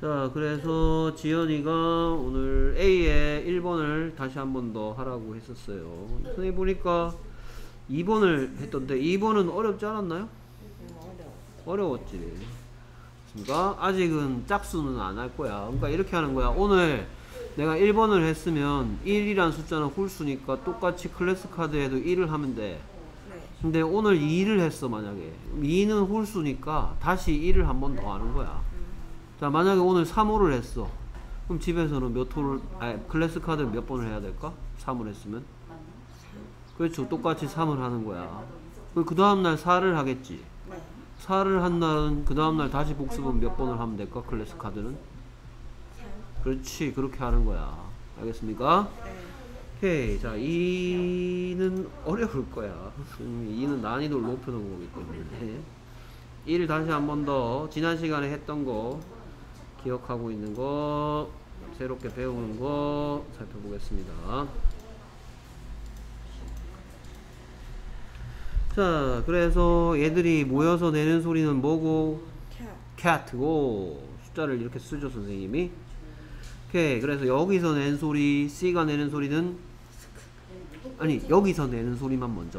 자, 그래서 지연이가 오늘 A의 1번을 다시 한 번 더 하라고 했었어요. 선생님 보니까 2번을 했던데 2번은 어렵지 않았나요? 어려웠지. 그러니까 아직은 짝수는 안 할 거야. 그러니까 이렇게 하는 거야. 오늘 내가 1번을 했으면 1이란 숫자는 홀수니까 똑같이 클래스 카드에도 1을 하면 돼. 근데 오늘 2를 했어. 만약에 2는 홀수니까 다시 1을 한 번 더 하는 거야. 자, 만약에 오늘 3호를 했어. 그럼 집에서는 몇 호를, 클래스 카드 몇 번을 해야 될까? 3을 했으면. 그렇죠. 똑같이 3을 하는 거야. 그 다음날 4를 하겠지. 4를 한 날은 그 다음날 다시 복습은 몇 번을 하면 될까? 클래스 카드는. 그렇지. 그렇게 하는 거야. 알겠습니까? 오케이. 자, 2는 어려울 거야. 2는 난이도를 높여놓은 거기 때문에. 1 다시 한 번 더 지난 시간에 했던 거 기억하고 있는 거 새롭게 배우는 거 살펴보겠습니다. 자, 그래서 얘들이 모여서 내는 소리는 뭐고? cat고 숫자를 이렇게 쓰죠 선생님이. 오케이. 그래서 여기서 내는 소리, C가 내는 소리는 아니 여기서 내는 소리만 먼저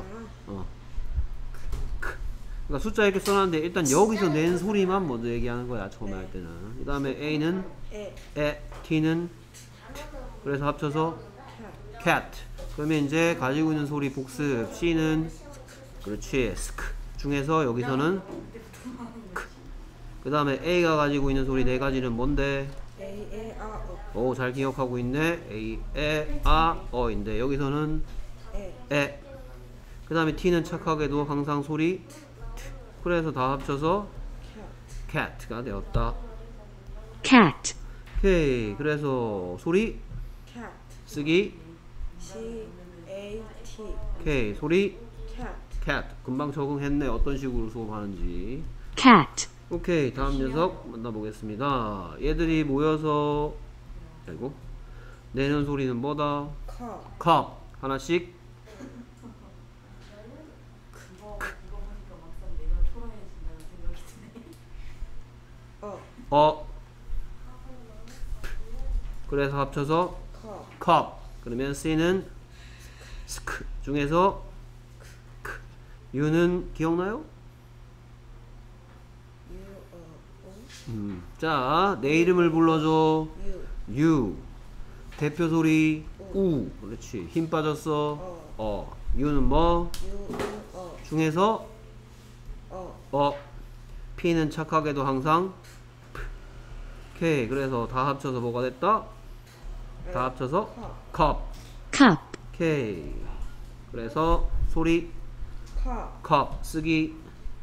그러니까 숫자 이렇게 써놨는데 일단 여기서 낸 소리만 먼저 얘기하는 거야 처음에 할 때는. 그 다음에 A는 에, T는 T. 그래서 합쳐서 cat. 그러면 이제 가지고 있는 소리 복습. C는 그렇지 스크 중에서 여기서는 크. 그 다음에 A가 가지고 있는 소리 네 가지는 뭔데? 오, 잘 기억하고 있네. A, 에, 아, 어인데 여기서는 에. 그 다음에 T는 착하게도 항상 소리 그래서 다 합쳐서 cat가 되었다. cat, 오케이. 그래서 소리 쓰기 C-A-T. 오케이. 소리 cat. cat. 금방 적응했네. 어떤 식으로 수업하는지. cat, 오케이. 다음 녀석 만나보겠습니다. 얘들이 모여서 아이고 내는 소리는 뭐다? cup. 하나씩 그래서 합쳐서 cup. 그러면 C는 sk 중에서 U는 기억나요? 자, 내 이름을 불러줘. U. 대표 소리 우. 그렇지. 힘 빠졌어. U는 뭐? 중에서 P는 착하게도 항상 오케이. 그래서 다 합쳐서 뭐가 됐다? 다 합쳐서 cup. cup, 오케이. 그래서 소리 cup 쓰기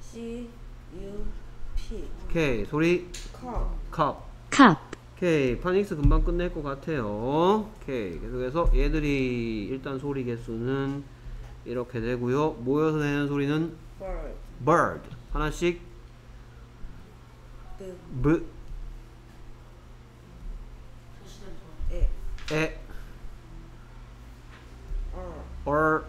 C-U-P. 오케이. 소리 cup. cup, 오케이. 파닉스 금방 끝낼 것 같아요. 오케이. 계속해서 얘들이 일단 소리 개수는 이렇게 되고요. 모여서 내는 소리는 bird. bird. 하나씩 B 에 or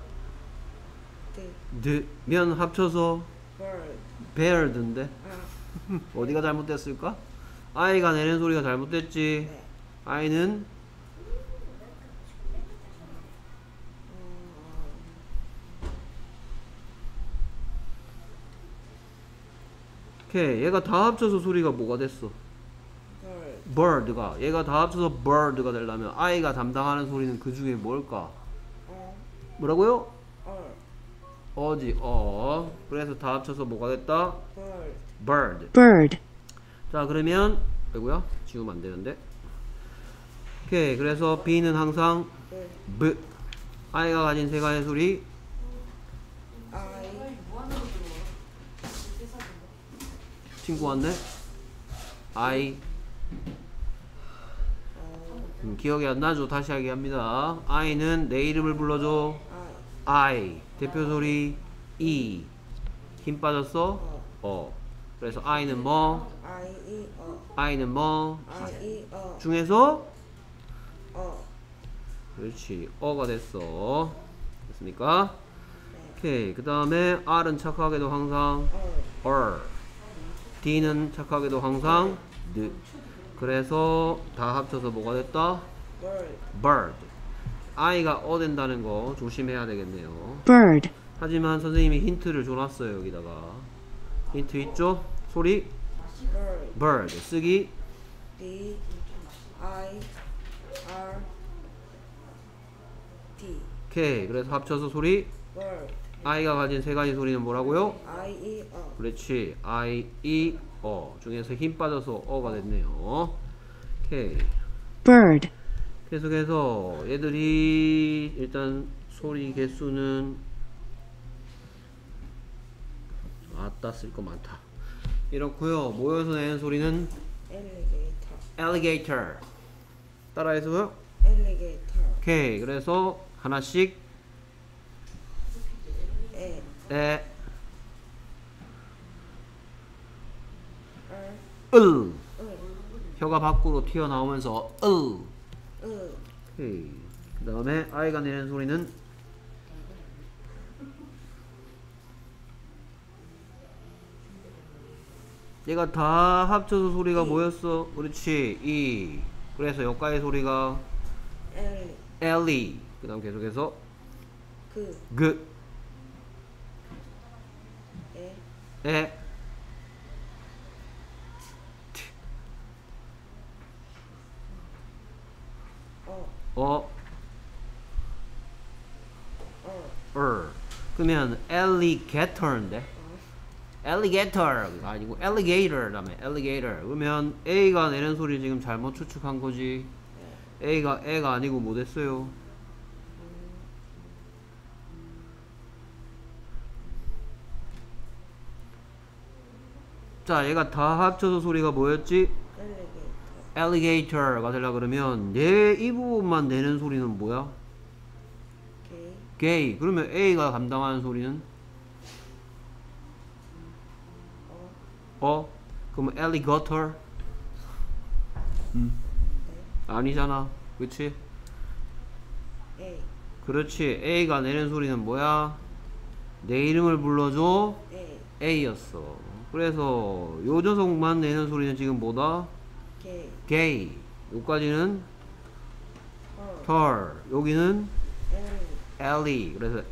면 합쳐서 bird. beard인데 어디가 잘못됐을까? I가 내는 소리가 잘못됐지. I는 오케이. 얘가 다 합쳐서 소리가 뭐가 됐어? bird가. 얘가 다 합쳐서 bird가 되려면 I가 담당하는 소리는 그 중에 뭘까? 뭐라고요? 어지. 그래서 다 합쳐서 뭐가 됐다? bird. bird, 자, 그러면 아이고야 지우면 안 되는데. 오케이. 그래서 B는 항상 B. I가 가진 세 가지 소리 친구 왔네. I. 기억이 안 나죠? 다시 하게 합니다. I는 내 이름을 불러줘. I. 대표 소리 E. 힘 빠졌어? 그래서 I는 뭐? I는 뭐? 중에서? 그렇지. 어가 됐어. 됐습니까? 오케이. 그 다음에 R은 착하게도 항상 D는 착하게도 항상 그래서 다 합쳐서 뭐가 됐다? bird, bird. I가 된다는 거 조심해야 되겠네요. bird, 하지만 선생님이 힌트를 줘놨어요. 여기다가 힌트 있죠? 소리 bird, bird 쓰기 B, I, R, D, 오케이. 그래서 합쳐서 소리 bird, I가 가진 세 가지 소리는 뭐라고요? I, E, O, 그렇지. I, E, 중에서 힘 빠져서 가 됐네요. 오케이. bird, 계속해서 얘들이 일단 소리 개수는 아따 쓸 거 많다. 이렇고요. 모여서 내는 소리는 alligator, alligator. 따라해서요. alligator, 오케이. 그래서 하나씩 A, 에, R, 을. 혀가 밖으로 튀어나오면서 오케이. 그 다음에 I가 내는 소리는 얘가 다 합쳐서 소리가 뭐였어? 그렇지. E. 그래서 여기까지 소리가 L, Ellie. 그 다음 계속해서 그, 그, 에, 에, 어, 어, 그러면 alligator인데 alligator 아니고 alligator라며 alligator. 그러면 A가 내는 소리 지금 잘못 추측한 거지. A가 애가 아니고 뭐 됐어요? 자, 얘가 다 합쳐서 소리가 뭐였지? alligator, alligator가 되려 그러면 얘 이 부분만 내는 소리는 뭐야? K, gay. 그러면 A가 감당하는 소리는 그럼 alligator? 아니잖아. 그치? A, 그렇지. A가 내는 소리는 뭐야? 내 이름을 불러줘. A, A였어. 그래서 요 녀석만 내는 소리는 지금 뭐다? K, gay. 요까지는 her, her. 여기는 L, Ellie. 그래서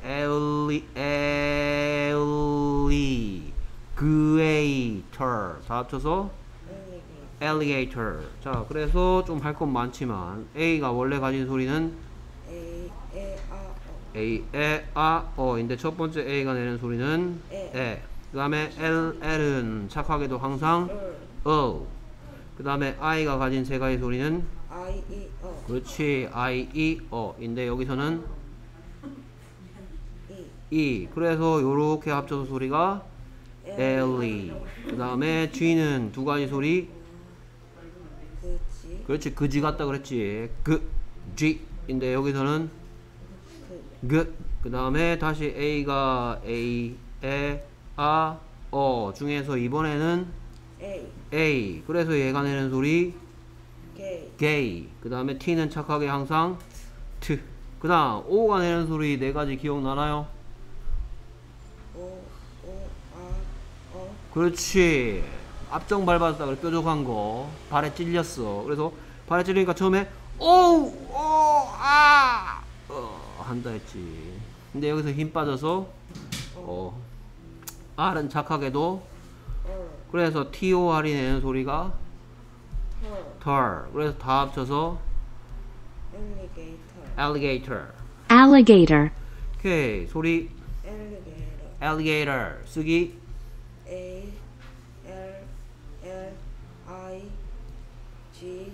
Ellie. Greater. 다 합쳐서 alligator, alligator. 자, 그래서 좀 할 건 많지만 A가 원래 가진 소리는 A, E, R, O, A, 에, 인데 첫 번째 A가 내는 소리는 에. 그 다음에 L은 착하게도 항상 R, 그 다음에 I가 가진 세 가지 소리는 I, E, O, 그렇지. I, E, 인데 여기서는 E, 그래서 요렇게 합쳐서 소리가 Ellie. 그 다음에 G는 두 가지 소리 그지, 그렇지. 그지 같다 그랬지. G인데 여기서는 그 다음에 다시 A가 A, 에, 중에서 이번에는 A, A. 그래서 얘가 내는 소리 K, gay. 그 다음에 T는 착하게 항상 T. 그 다음 O가 내는 소리 네 가지 기억나나요? O, O, R, O, 그렇지. 앞정 밟았다 그래. 뾰족한 거 발에 찔렸어. 그래서 발에 찔리니까 처음에 한다 했지. 근데 여기서 힘 빠져서 R은 착하게도 R, 그래서 TOR이 내는 소리가 her, 털. 그래서 다 합쳐서 alligator, alligator. alligator, 오케이. 소리 alligator, alligator 쓰기 A, L, L, I, G,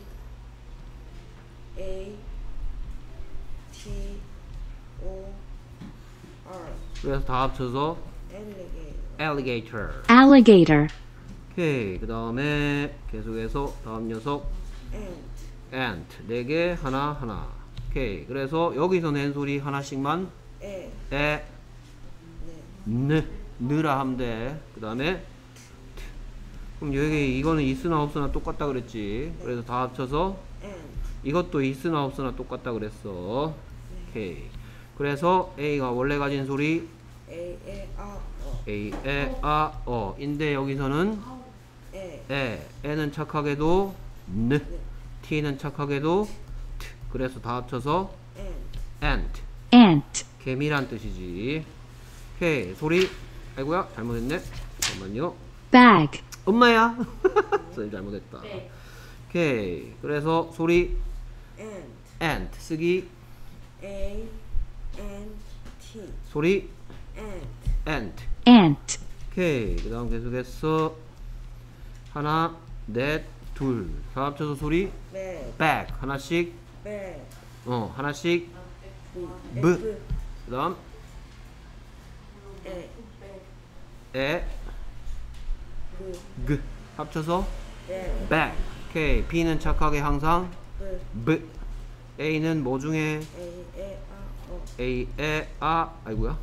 A, T, O, R, 그래서 다 합쳐서 alligator, alligator. alligator, 오케이. 그 다음에 계속해서 다음 녀석 ant, ant. 4개 하나. 오케이. 그래서 여기서 낸 소리 하나씩만 에, 에, 느라 하면 돼. 그 다음에 그럼 여기 이거는 있으나 없으나 똑같다 그랬지. 그래서 다 합쳐서 ant, 이것도 있으나 없으나 똑같다 그랬어. 오케이. 그래서 A가 원래 가진 소리 A, E, R, O, A, 에, 인데 여기서는 에, 애는 착하게도 느. t는 착하게도 트. 그래서 다 합쳐서 and ant. ant, 개미란 뜻이지. 오케이. 소리. 아이고야, 잘못했네. 잠깐만요. bag, 엄마야. 선생님 잘못했다. 오케이. 그래서 소리 and ant 쓰기. a n t 소리 and ant. ant, 오케이. 그 다음 계속해서 하나, 넷, 둘. 다 합쳐서 소리 bag bag. 하나씩. bag 하나씩. b 브. 그 다음 a 에, 그. 합쳐서 bag bag. 오케이. B는 착하게 항상 b B. A는 뭐 중에 a A, 아이고야.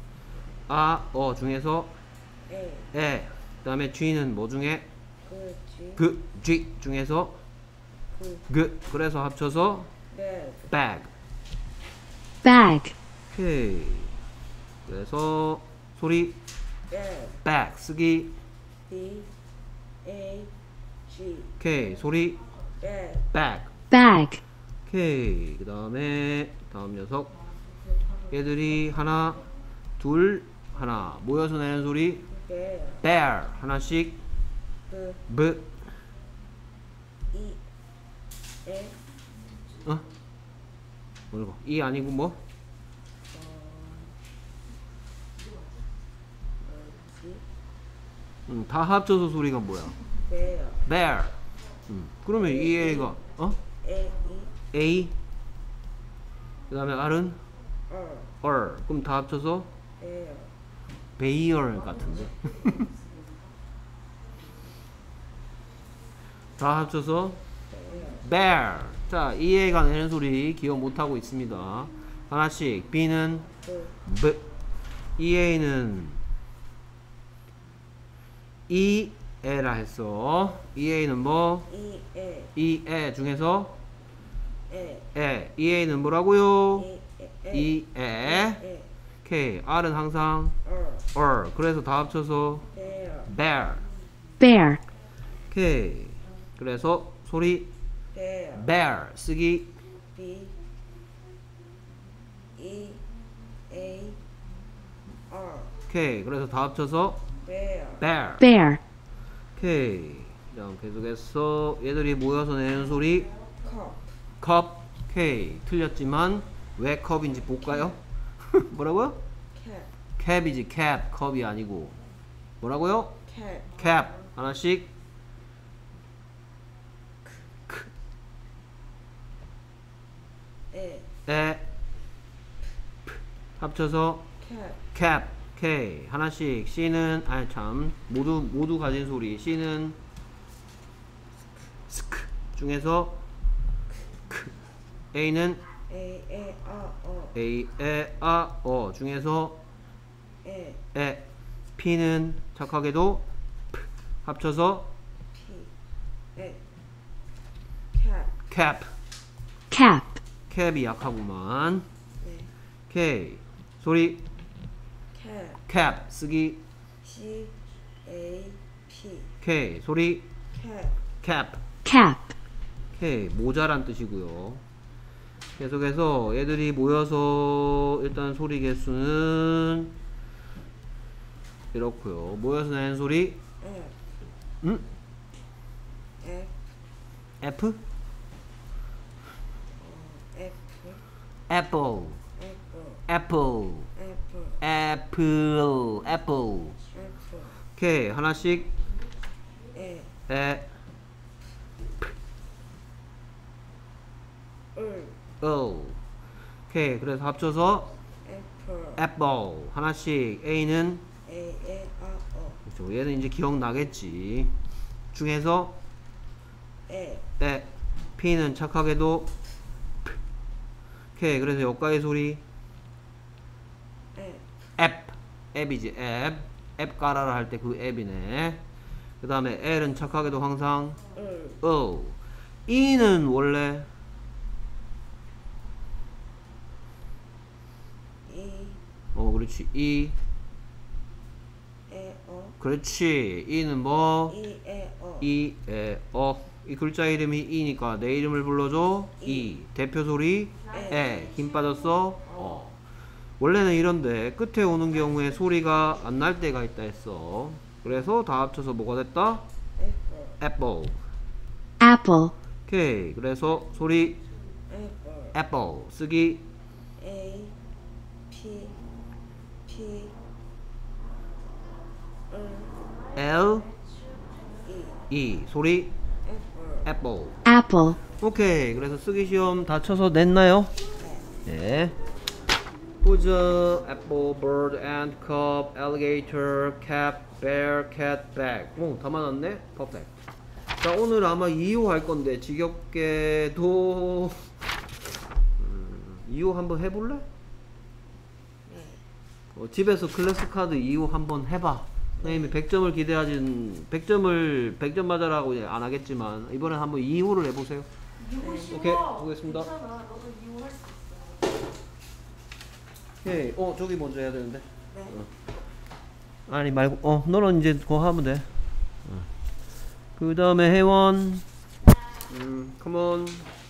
중에서 a 에. 그 다음에 G는 뭐 중에 g G 중에서 그래서 합쳐서 bag bag. bag, 오케이. 그래서 소리 bag bag 쓰기. b a g 오케이. 소리 bag bag. bag, 오케이. 그 다음에 다음 녀석 얘들이 하나 둘 하나 모여서 내는 소리 bear bear. 하나씩 b B. e a 뭐고 이 아니고 뭐 뭐지 다 합쳐서 소리가 뭐야 bear bear. 그러면 이 A가 a e A. 그 다음에 R은 r 그럼 다 합쳐서 bear bear 같은데. 다 합쳐서 bear. 자, 이 A가 내는 소리 기억 못하고 있습니다. 하나씩. B는 B. 이 A는 이 에라 했어. 이 A는 뭐? e a 이 에 중에서 a 에. 이 A는 뭐라고요? e 이 에. a 오케이. R은 항상 r 그래서 다 합쳐서 bear bear. bear, 오케이. 그래서 소리 bear bear 쓰기. b e a r 오케이. 그래서 다 합쳐서 bear bear. bear, 오케이. 다음 계속해서 얘들이 모여서 내는 소리 cup 컵. 오케이. 틀렸지만 왜 컵인지 볼까요? 뭐라고요? cap 캡이지 캡. 컵이 아니고 뭐라고요? cap 캡. 하나씩. a 에. 합쳐서 cap 캡. 오케이. 하나씩. C는 아니 참 모두 가진 소리. C는 스크 중에서 크. A는 a a r o A, 에, 중에서 a 에. P는 착하게도 P. 합쳐서 p a cap cap. cap, 캡이 약하구만. 네 오케이. 소리 cap cap 쓰기. c a p 오케이. 소리 cap cap. cap, 오케이. 모자란 뜻이고요. 계속해서 얘들이 모여서 일단 소리 개수는 이렇고요. 모여서 내는 소리 f 음? f F? f Apple. apple Apple. apple Apple. Apple. apple 오케이. 하나씩 a 에, O. 오케이. 그래서 합쳐서 apple Apple. 하나씩. A는 a a r o 그렇죠. 얘는 이제 기억나겠지. 중에서 a 에. P는 착하게도 P. 오케이. 그래서 여기까지 소리 a 앱. 앱이지. 앱. 앱 깔아라 할 때 그 앱이네. 그 다음에 L은 착하게도 항상 O. E는 원래 e 그렇지. E. a o 그렇지. E는 뭐? e a o E, 에, 이 글자 이름이 이니까 내 이름을 불러줘. 이. 대표 소리 에. 힘 빠졌어. 원래는 이런데 끝에 오는 경우에 소리가 안 날 때가 있다 했어. 그래서 다 합쳐서 뭐가 됐다? apple, apple. apple, 오케이. 그래서 소리 apple, apple 쓰기 A, P, P, L E, E 소리 apple, apple. apple, 오케이. 그래서 쓰기 시험 다 쳐서 냈나요? 네. Who's apple, bird, ant, cup, alligator, cat, bear, cat, bag. 오, 다 맞았네. 퍼펙트. 자, 오늘 아마 2호 할 건데 지겹게도 2호 한번 해볼래? 집에서 클래스 카드 2호 한번 해봐. 선생님이 100점을 기대하진 100점 맞아라고 이제 안 하겠지만 이번엔 한번 2호를 해보세요. 오케이, 보겠습니다. 오케이. 저기 먼저 해야 되는데. 네. 아니 말고 너는 이제 그거 하면 돼. 그 다음에 회원. come on.